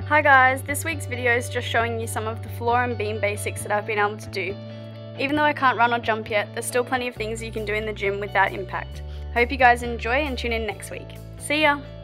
Hi guys, this week's video is just showing you some of the floor and beam basics that I've been able to do. Even though I can't run or jump yet, there's still plenty of things you can do in the gym without impact. Hope you guys enjoy and tune in next week. See ya!